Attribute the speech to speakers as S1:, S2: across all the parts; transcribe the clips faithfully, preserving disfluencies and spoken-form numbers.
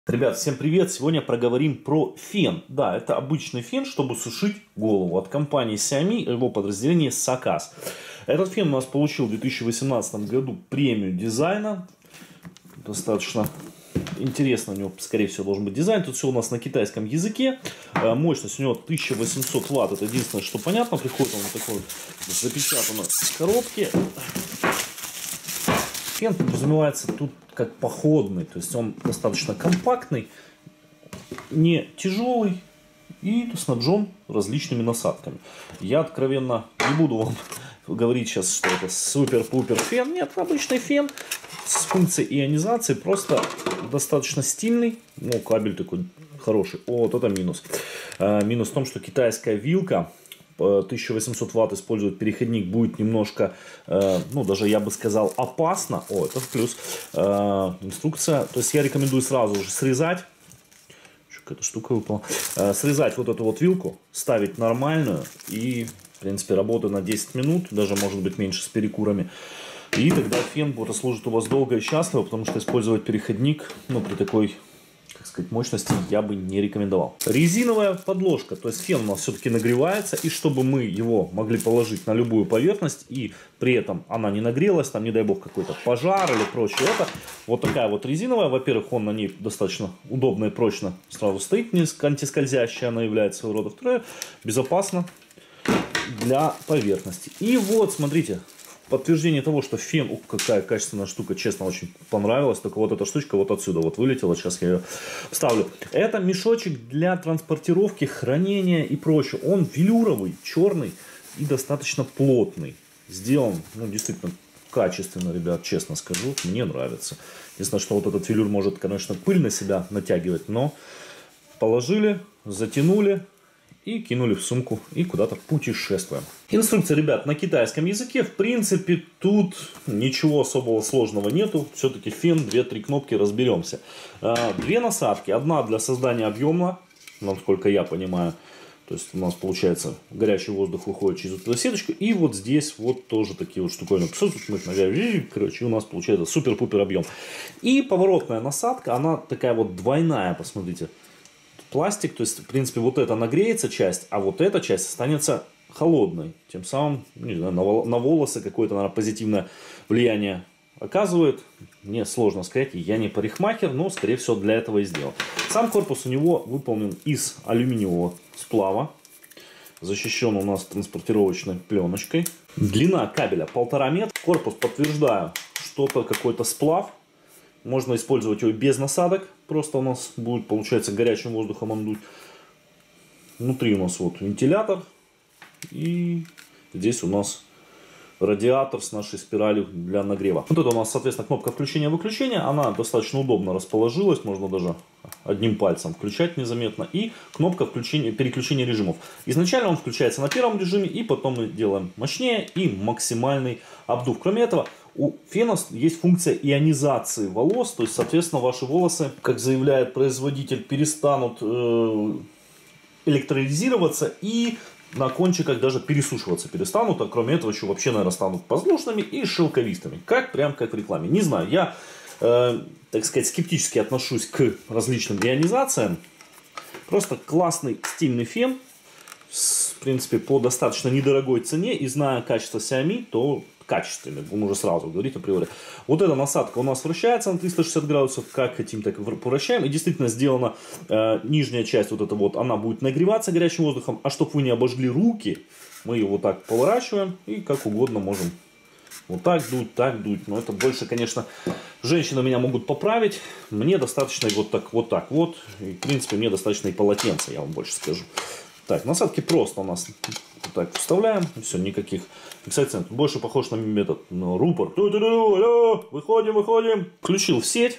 S1: Ребят, всем привет! Сегодня проговорим про фен. Да, это обычный фен, чтобы сушить голову. От компании Xiaomi, его подразделение Сакас. Этот фен у нас получил в две тысячи восемнадцатом году премию дизайна. Достаточно интересно у него, скорее всего, должен быть дизайн. Тут все у нас на китайском языке. Мощность у него тысяча восемьсот ватт. Это единственное, что понятно. Приходит он в такой запечатанной коробке. Фен подразумевается тут как походный, то есть он достаточно компактный, не тяжелый и снабжен различными насадками. Я откровенно не буду вам говорить сейчас, что это супер-пупер фен. Нет, обычный фен с функцией ионизации, просто достаточно стильный. Ну, кабель такой хороший. О, вот это минус. А, минус в том, что китайская вилка тысяча восемьсот ватт использовать переходник будет немножко, э, ну, даже я бы сказал, опасно. О, это плюс. Э, инструкция. То есть я рекомендую сразу же срезать. Какая-то штука выпала. Э, срезать вот эту вот вилку, ставить нормальную. И, в принципе, работа на десять минут. Даже, может быть, меньше с перекурами. И тогда фен будет служить у вас долго и счастливо, потому что использовать переходник, ну, при такой, как сказать, мощности я бы не рекомендовал. Резиновая подложка, то есть фен у нас все-таки нагревается, и чтобы мы его могли положить на любую поверхность, и при этом она не нагрелась, там, не дай бог, какой-то пожар или прочее, это вот такая вот резиновая. Во-первых, он на ней достаточно удобно и прочно сразу стоит, не антискользящая она является своего рода. Второе, безопасно для поверхности. И вот, смотрите, подтверждение того, что фен, ух, какая качественная штука, честно, очень понравилась. Только вот эта штучка вот отсюда вот вылетела. Сейчас я ее вставлю. Это мешочек для транспортировки, хранения и прочего. Он велюровый, черный и достаточно плотный. Сделан, ну, действительно качественно, ребят, честно скажу. Мне нравится. Единственное, что вот этот велюр может, конечно, пыль на себя натягивать. Но положили, затянули и кинули в сумку и куда-то путешествуем. Инструкция, ребят, на китайском языке. В принципе, тут ничего особого сложного нету. Все-таки фен, две-три кнопки, разберемся. Две насадки. Одна для создания объема, насколько я понимаю. То есть у нас получается горячий воздух выходит через эту сеточку. И вот здесь вот тоже такие вот штуковины. Короче, у нас получается супер-пупер объем. И поворотная насадка, она такая вот двойная, посмотрите. Пластик, то есть, в принципе, вот эта нагреется часть, а вот эта часть останется холодной. Тем самым, не знаю, на волосы какое-то, наверное, позитивное влияние оказывает. Мне сложно сказать, я не парикмахер, но, скорее всего, для этого и сделал. Сам корпус у него выполнен из алюминиевого сплава. Защищен у нас транспортировочной пленочкой. Длина кабеля полтора метра. Корпус, подтверждаю, что-то какой-то сплав. Можно использовать его без насадок. Просто у нас будет, получается, горячим воздухом он дуть. Внутри у нас вот вентилятор. И здесь у нас радиатор с нашей спиралью для нагрева. Вот это у нас, соответственно, кнопка включения-выключения. Она достаточно удобно расположилась. Можно даже одним пальцем включать незаметно. И кнопка включения, переключения режимов. Изначально он включается на первом режиме. И потом мы делаем мощнее и максимальный обдув. Кроме этого, у фена есть функция ионизации волос, то есть, соответственно, ваши волосы, как заявляет производитель, перестанут э, электролизироваться и на кончиках даже пересушиваться перестанут, а кроме этого еще вообще, наверное, станут воздушными и шелковистыми, как прям как в рекламе. Не знаю, я, э, так сказать, скептически отношусь к различным ионизациям. Просто классный стильный фен, в принципе, по достаточно недорогой цене, и зная качество Xiaomi, то качественный, будем уже сразу говорить априори. Вот эта насадка у нас вращается на триста шестьдесят градусов, как хотим, так и вращаем. И действительно сделана э, нижняя часть, вот эта вот, она будет нагреваться горячим воздухом. А чтобы вы не обожгли руки, мы ее вот так поворачиваем и как угодно можем вот так дуть, так дуть. Но это больше, конечно, женщины меня могут поправить. Мне достаточно вот так вот, так вот. И, в принципе, мне достаточно и полотенца, я вам больше скажу. Так, насадки просто у нас вот так вставляем. Все, никаких фиксаций. Больше похож на метод на рупор. Выходим, выходим. Включил в сеть.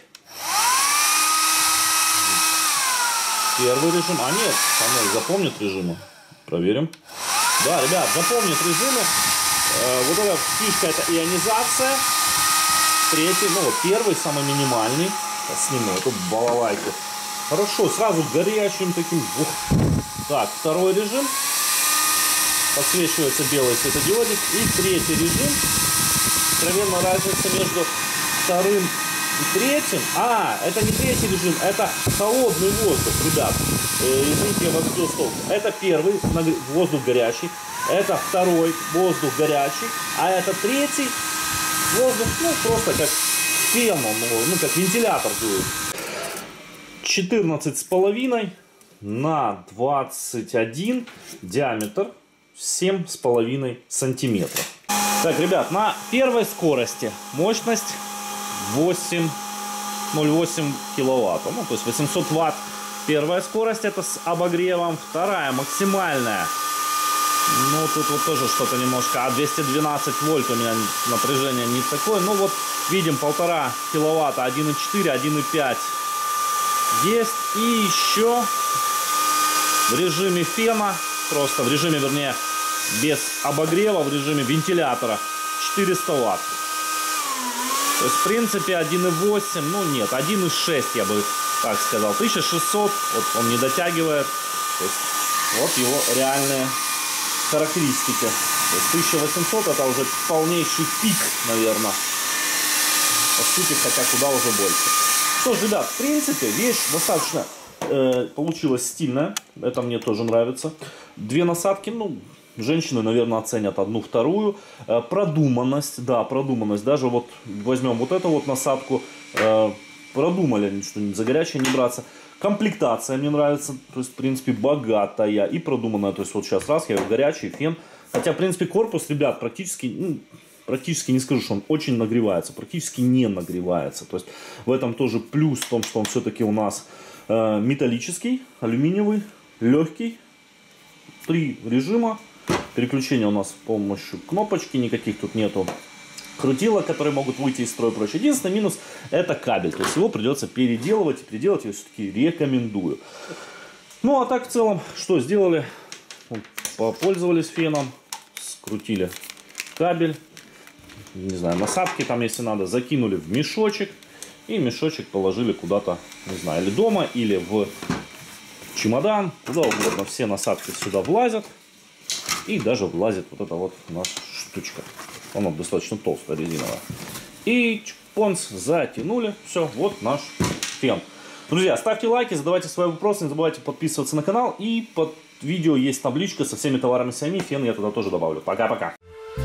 S1: Первый режим. А нет, панель запомнит режимы. Проверим. Да, ребят, запомнит режимы. Вот эта фишка, это ионизация. Третий, ну вот первый, самый минимальный. Сейчас сниму эту балалайку. Хорошо, сразу горячим таким. Ух. Так, второй режим. Подсвечивается белый светодиодик. И третий режим. Откровенно разница между вторым И третьим, а, это не третий режим, это холодный воздух, ребят. Э, извините, я вас сбил с толку. Это первый воздух горячий, это второй воздух горячий, а это третий воздух, ну, просто как фен, ну, как вентилятор дует. четырнадцать с половиной на двадцать один диаметр семь с половиной сантиметров. Так, ребят, на первой скорости мощность восемь ноль восемь киловатт, ну, то есть восемьсот ватт. Первая скорость это с обогревом, вторая максимальная. Ну, тут вот тоже что-то немножко, а двести двенадцать вольт у меня напряжение не такое. Ну, вот видим полтора киловатта, один и четыре, один и пять есть. И еще в режиме фена, просто в режиме, вернее, без обогрева, в режиме вентилятора четыреста ватт. То есть, в принципе, один и восемь, ну нет, один и шесть, я бы так сказал. тысяча шестьсот, вот он не дотягивает. То есть, вот его реальные характеристики. То есть тысяча восемьсот это уже полнейший пик, наверное. По сути, хотя куда уже больше. Что ж, ребят, в принципе, вещь достаточно э, получилась стильная. Это мне тоже нравится. Две насадки, ну, женщины, наверное, оценят одну-вторую. Э, продуманность, да, продуманность. Даже вот возьмем вот эту вот насадку. Э, продумали, что за горячее не браться. Комплектация мне нравится, то есть, в принципе, богатая и продуманная. То есть, вот сейчас раз, я горячий, фен. Хотя, в принципе, корпус, ребят, практически, ну, практически не скажу, что он очень нагревается. Практически не нагревается. То есть, в этом тоже плюс в том, что он все-таки у нас э, металлический, алюминиевый, легкий. Три режима. Переключение у нас с помощью кнопочки, никаких тут нету крутилок, которые могут выйти из строя и прочее. Единственный минус это кабель. То есть его придется переделывать. И переделать я все-таки рекомендую. Ну а так в целом, что сделали? Попользовались феном. Скрутили кабель. Не знаю, насадки там, если надо, закинули в мешочек. И мешочек положили куда-то, не знаю, или дома, или в чемодан. Куда угодно. Все насадки сюда влазят. И даже влазит вот эта вот у нас штучка. Она достаточно толстая, резиновая. И чпонс, затянули. Все, вот наш фен. Друзья, ставьте лайки, задавайте свои вопросы. Не забывайте подписываться на канал. И под видео есть табличка со всеми товарами Xiaomi. Фен я туда тоже добавлю. Пока-пока.